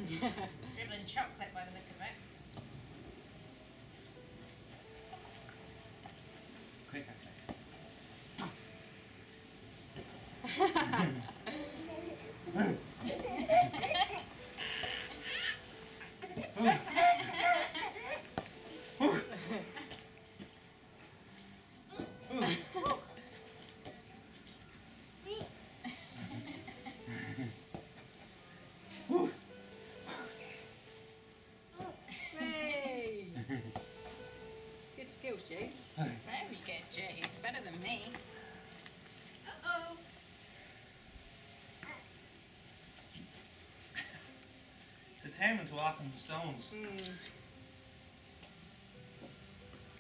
Dribbling chocolate by the look of it. Quicker, Hey! Good skills, Jude. Very good, Jude. Better than me. Uh-oh. It's determined to walk on the stones. Mm.